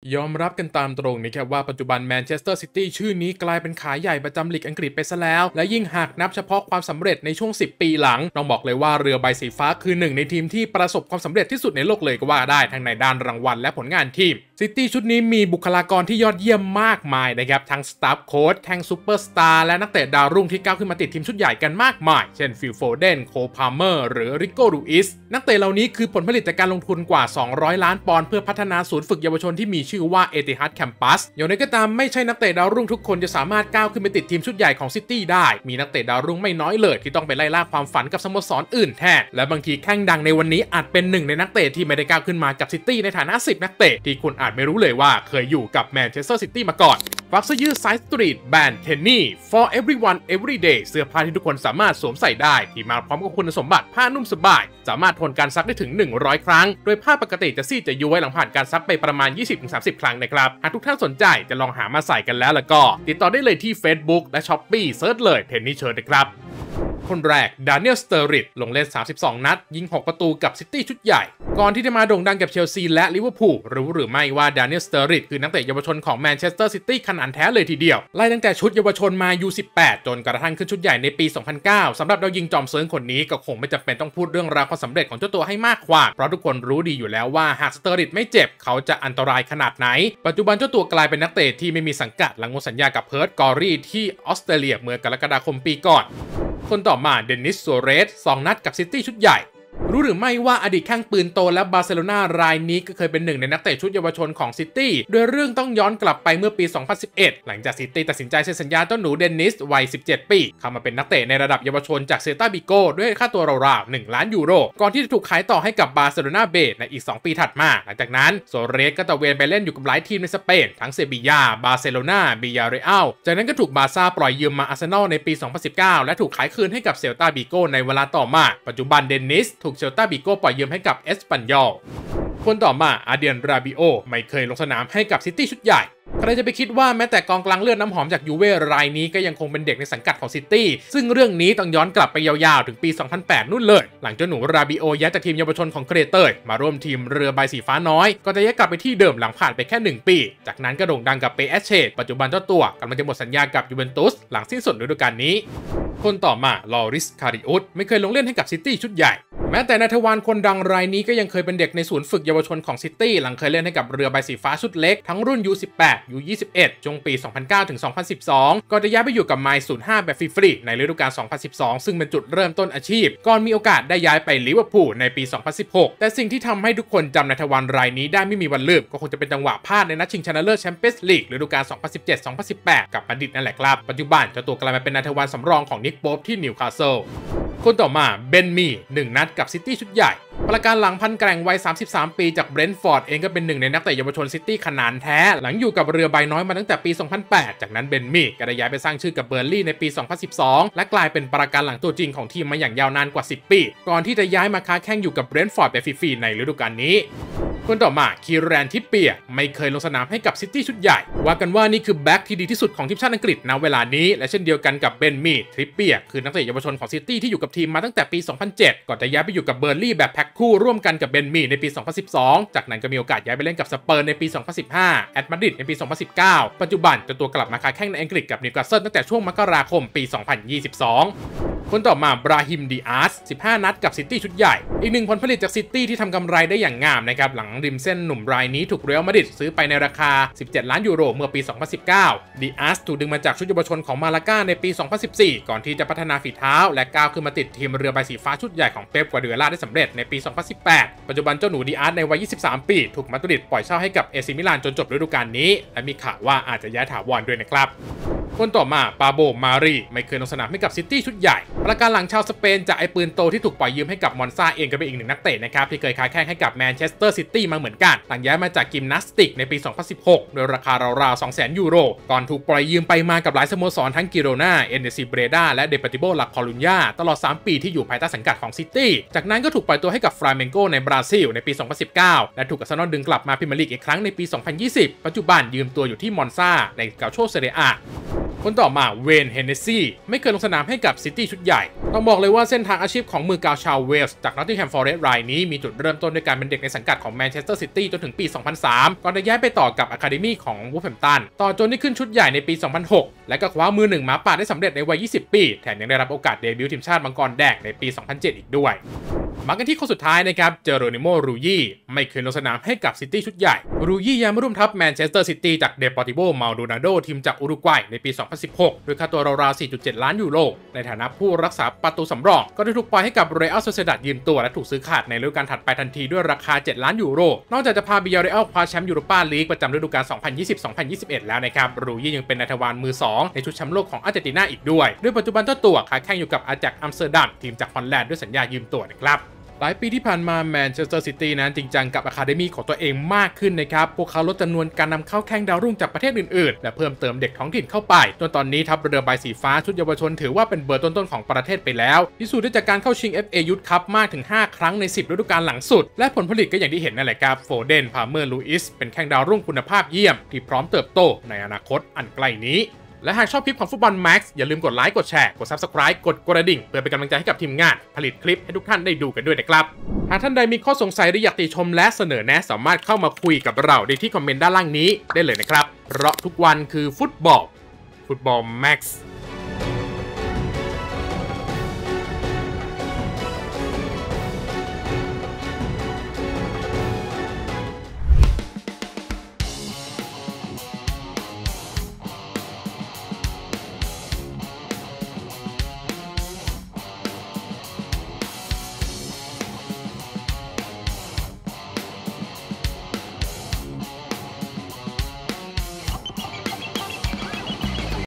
ยอมรับกันตามตรงนะครับว่าปัจจุบันแมนเชสเตอร์ซิตี้ชื่อนี้กลายเป็นขายใหญ่ประจำลีกอังกฤษไปซะแล้วและยิ่งหากนับเฉพาะความสำเร็จในช่วง10ปีหลังต้องบอกเลยว่าเรือใบสีฟ้าคือหนึ่งในทีมที่ประสบความสำเร็จที่สุดในโลกเลยก็ว่าได้ทั้งในด้านรางวัลและผลงานทีมซิตี้ชุดนี้มีบุคลากรที่ยอดเยี่ยมมากมายนะครับทั้งสตาฟโค้ชแทงซูเปอร์สตาร์และนักเตะดาวรุ่งที่ก้าวขึ้นมาติดทีมชุดใหญ่กันมากมายเช่นฟิลโฟเดนโคพาเมอร์หรือริโก้ลูอิสนักเตะเหล่านี้คือผลผลิตจากการลงทุนกว่า200ล้านปอนด์เพื่อพัฒนาศูนย์ฝึกเยาวชนที่มีชื่อว่าเอติฮัดแคมปัสอย่างไรก็ตามไม่ใช่นักเตะดาวรุ่งทุกคนจะสามารถก้าวขึ้นไปติดทีมชุดใหญ่ของซิตี้ได้มีนักเตะดาวรุ่งไม่น้อยเลยที่ต้องไปไล่ล่าความฝันกับสโมสรอื่นแทนและบางทีแข้งดังในวันนี้อาจเป็นหนึ่งในนักเตะที่ไม่ได้ก้าวขึ้นมากับซิตี้ในฐานะ10นักเตะที่คุณอาจไม่รู้เลยว่าเคยอยู่กับแมนเชสเตอร์ซิตี้มาก่อนฝากเสื้อยืดไซส์สตรีทแบรนด์เทนนี่ for everyone every day เสื้อผ้าที่ทุกคนสามารถสวมใส่ได้ที่มาพร้อมกับคุณสมบัติผ้านุ่มสบายสามารถทนการซักได้ถึง100ครั้งโดยผ้าปกติจะซีดจะย้วยหลังผ่านการซักไปประมาณ 20-30 ครั้งนะครับหากทุกท่านสนใจจะลองหามาใส่กันแล้วก็ติดต่อได้เลยที่ Facebook และ Shopee เซิร์ชเลยเทนนี่เชิญนะครับคนแรกดานิเอล สเตอริดลงเล่น32นัดยิง6ประตูกับซิตี้ชุดใหญ่ก่อนที่จะมาโด่งดังกับเชลซีและลิเวอร์พูลรู้หรือไม่ว่าดานิเอล สเตอริดคือนักเตะเยาวชนของแมนเชสเตอร์ซิตี้ขนาดแท้เลยทีเดียวไล่ตั้งแต่ชุดเยาวชนมา U18 จนกระทั่งขึ้นชุดใหญ่ในปี 2009 สำหรับดาวยิงจอมเซิร์งคนนี้ก็คงไม่จำเป็นต้องพูดเรื่องราวความสำเร็จของเจ้าตัวให้มากความเพราะทุกคนรู้ดีอยู่แล้วว่าหากสเตอริดไม่เจ็บเขาจะอันตรายขนาดไหนปัจจุบันเจ้าตัวกลายเป็นนักเตะที่ไม่มีสังกัดหลังหมดสัญญากับเพิร์ธกอรี่ที่ออสเตรเลียเมื่อกรกฎาคมปีก่อนคนต่อมาเดนิส ซัวเรส2นัดกับซิตี้ชุดใหญ่รู้หรือไม่ว่าอดีตแข้งปืนโตและบาร์เซโลนารายนี้ก็เคยเป็นหนึ่งในนักเตะชุดเยาวชนของซิตี้โดยเรื่องต้องย้อนกลับไปเมื่อปี 2011 หลังจากซิตี้ตัดสินใจเซ็นสัญญาเจ้าหนูเดนิสวัย 17 ปีเข้ามาเป็นนักเตะในระดับเยาวชนจากเซลตาบิโกด้วยค่าตัวราวๆ 1 ล้านยูโรก่อนที่จะถูกขายต่อให้กับบาร์เซโลนาเบในอีก 2 ปีถัดมาหลังจากนั้นโซเรสก็ตะเวนไปเล่นอยู่กับหลายทีมในสเปนทั้งเซบียาบาร์เซโลนาบิยาเรอัลจากนั้นก็ถูกบาร์ซ่าปล่อยยืมมาอาร์เซนอลในปี 2019 และถูกขายคืนให้กับเซลตาบิโกในเวลาต่อมาปัจจุบันเดนิสถูกเซลตาบิโกปล่อยยืมให้กับเอสปันยอลคนต่อมาอาเดียน ราบิโอไม่เคยลงสนามให้กับซิตี้ชุดใหญ่ใครจะไปคิดว่าแม้แต่กองกลางเลือดน้ำหอมจากยูเว่รายนี้ก็ยังคงเป็นเด็กในสังกัดของซิตี้ซึ่งเรื่องนี้ต้องย้อนกลับไปยาวๆถึงปี 2008 นู่นเลยหลังเจ้าหนูราบิโอย้ายจากทีมเยาวชนของเครเตอร์มาร่วมทีมเรือใบสีฟ้าน้อยก็จะย้ายกลับไปที่เดิมหลังผ่านไปแค่1 ปีจากนั้นก็โด่งดังกับเปเอชเชตปัจจุบันเจ้าตัวกำลังจะหมดสัญญากับยูเวนตุสหลังสิ้นสุดฤดูกาลนี้คนต่อมาลอริส คาริอุสไม่เคยลงเล่นให้กับซิตี้ชุดใหญ่แม้แต่นายทวารคนดังรายนี้ก็ยังเคยเป็นเด็กในศูนย์ฝึกเยาวชนของซิตี้หลังเคยเล่นให้กับเรือใบสีฟ้าชุดเล็กทั้งรุ่น U18 U21 ช่วงปี 2009 ถึง 2012 ก่อนจะย้ายไปอยู่กับไมล์05แบบฟรีๆในฤดูกาล 2012 ซึ่งเป็นจุดเริ่มต้นอาชีพก่อนมีโอกาสได้ย้ายไปลิเวอร์พูลในปี 2016 แต่สิ่งที่ทำให้ทุกคนจำนายทวารรายนี้ได้ไม่มีวันลืมก็คงจะเป็นจังหวะพลาดในนัดชิงชนะเลิศแชมเปี้ยนส์ลีกฤดูกาล 2017-2018 กับมาดริดนั่นแหละครับปัจจุบันเจ้าตัวกลายมาเป็นนายทวารสำรองของนิกโป๊ปที่นิวคาสเซิลคนต่อมาเบนมี่1นัดกับซิตี้ชุดใหญ่ประการหลังพันแกร่งวัย33 ปีจากเบรนท์ฟอร์ดเองก็เป็นหนึ่งในนักเตะเยาวชนซิตี้ขนาดแท้หลังอยู่กับเรือใบน้อยมาตั้งแต่ปี 2008 จากนั้นเบนมี่ก็ได้ย้ายไปสร้างชื่อกับเบอร์ลี่ในปี 2012 และกลายเป็นประการหลังตัวจริงของทีมมาอย่างยาวนานกว่า 10 ปีก่อนที่จะย้ายมาค้าแข่งอยู่กับเบรนท์ฟอร์ดแบบฟรีๆในฤดูกาลนี้คนต่อมาคีแรน ทิปเปียร์ไม่เคยลงสนามให้กับซิตี้ชุดใหญ่ว่ากันว่านี่คือแบ็คที่ดีที่สุดของทีมชาติอังกฤษณเวลานี้และเช่นเดียวกันกับเบนมี่ทริปเปียร์คือนักเตะเยาวชนของซิตี้ที่อยู่กับทีมมาตั้งแต่ปี 2007 ก่อนจะย้ายไปอยู่กับเบอร์ลี่แบบแพ็คคู่ร่วมกันกับเบนมี่ในปี 2012 จากนั้นก็มีโอกาสย้ายไปเล่นกับสเปอร์ในปี 2015 แอตมาดริดในปี 2019 ปัจจุบันเจ้าตัวกลับมาค้าแข่งในอังกฤษกับนิวคาสเซิลตั้งแต่ช่วงมกราคมปี 2022 คนต่อมาบราฮิม ดิอาส15นัดกับซิตี้ชุดใหญ่อีกหนึ่งผลผลิตจากซิตี้ที่ทำกำไรได้อย่างงามนะครับหลังริมเส้นหนุ่มรายนี้ถูกเรอัลมาดริดซื้อไปในราคา17 ล้านยูโรเมื่อปี 2019 ดิอาสถูกดึงมาจากชุดเยาวชนของมาลาก้าในปี 2014 ก่อนที่จะพัฒนาฝีเท้าและก้าวขึ้นมาติดทีมเรือใบสีฟ้าชุดใหญ่ของเป๊ป กวาร์ดิโอลาได้สำเร็จในปี 2018 ปัจจุบันเจ้าหนูดิอาสในวัย 23 ปีถูกมาดริดปล่อยเช่าให้กับเอซิมิลานจนจบฤดูกาลนี้และมีข่าวว่าอาจจะย้ายถาวรด้วยนะครับคนต่อมาปาโบ มารีไม่เคยลงสนามให้กับซิตี้ชุดใหญ่ประการหลังชาวสเปนจากไอปืนโตที่ถูกปล่อยยืมให้กับมอนซาเองก็เป็นอีกหนึ่งนักเตะนะครับที่เคยค้าแข่งให้กับแมนเชสเตอร์ซิตี้มาเหมือนกันหลังย้ายมาจากยิมนาสติกในปี 2016 โดยราคาราวๆ 200,000 ยูโรก่อนถูกปล่อยยืมไปมากับหลายสโมสรทั้งกิโรนาเอนเดซีเบรดาและเดปาติโบลาคอลุญญาตลอด3 ปีที่อยู่ภายใต้สังกัดของซิตี้จากนั้นก็ถูกปล่อยตัวให้กับฟราเมนโกในบราซิลในปี 2019 และถูกอาร์เซนอลดึงกลับมาพรีเมียร์ลีกอีกครั้งในปี 2020 ปัจจุบันยืมตัวอยู่ที่มอนซาในเกาโชเซเรียอาคคนต่อมาเวนเฮนเนสซี่ไม่เคยลงสนามให้กับซิตี้ชุดใหญ่ต้องบอกเลยว่าเส้นทางอาชีพของมือกาวชาวเวลส์จากนอตติงแฮมฟอเรสต์รายนี้มีจุดเริ่มต้นด้วยการเป็นเด็กในสังกัดของแมนเชสเตอร์ซิตี้จนถึงปี 2003 ก่อนจะย้ายไปต่อกับอะคาเดมี่ของวูฟแฮมป์ตันต่อจนได้ขึ้นชุดใหญ่ในปี 2006 และก็คว้ามือหนึ่งหมาป่าได้สำเร็จในวัย 20 ปีแถมยังได้รับโอกาสเดบิวต์ทีมชาติมังกรแดงในปี 2007 อีกด้วยมากันที่คนสุดท้ายนะครับเจโรนิโม รูยี่ไม่เคยลงสนามให้กับซิตี้ชุดใหญ่รูยี่ย้ายมาร่วมทัพแมนเชสเตอร์ซิตี้จากเดปอร์ติโว มัลโดนาโดทีมจากอุรุกวัยในปี 2016 โดยค่าตัวราวๆ 4.7 ล้านยูโรในฐานะผู้รักษาประตูสำรองก็ได้ถูกปล่อยให้กับเรอัล โซเซดัดยืมตัวและถูกซื้อขาดในฤดูกาลถัดไปทันทีด้วยราคา 7 ล้านยูโรนอกจากจะพาบิยาเรอัลคว้าแชมป์ยูโรปาลีกประจำฤดูกาล 2020-2021 แล้วนะครับรูยี่ยังเป็นนายทวารมือ 2 ในชุดแชมป์โลกของอาร์เจนตินาอีกด้วยโดยปัจจุบันเจ้าตัวค้าแข่งอยู่กับอาแจ็คอัมสเตอร์ดัมทีมจากฮอลแลนด์ด้วยสัญญายืมตัวนะครับหลายปีที่ผ่านมาแมนเชสเตอร์ซิตี้นั้นจริงจังกับอะคาเดมี่ของตัวเองมากขึ้นนะครับพวกเขาลดจำนวนการนำเข้าแข้งดาวรุ่งจากประเทศอื่นๆและเพิ่มเติมเด็กท้องถิ่นเข้าไปจนตอนนี้ทัพเรือใบสีฟ้าชุดเยาวชนถือว่าเป็นเบอร์ต้นๆของประเทศไปแล้วพิสูจน์ได้จากการเข้าชิง FA Youth Cup มากถึง5ครั้งใน10ฤดูกาลหลังสุดและผลผลิตก็อย่างที่เห็นนั่นแหละครับโฟเดน พาเมอร์ ลูอิสเป็นแข้งดาวรุ่งคุณภาพเยี่ยมที่พร้อมเติบโตในอนาคตอันใกล้นี้และหากชอบคลิปของฟุตบอลแม็กซ์อย่าลืมกดไลค์กดแชร์กด Subscribe กดกระดิ่งเพื่อเป็นกำลังใจให้กับทีมงานผลิตคลิปให้ทุกท่านได้ดูกันด้วยนะครับหากท่านใดมีข้อสงสัยหรืออยากติชมและเสนอแนะสามารถเข้ามาคุยกับเราได้ที่คอมเมนต์ด้านล่างนี้ได้เลยนะครับเพราะทุกวันคือฟุตบอลแม็กซ์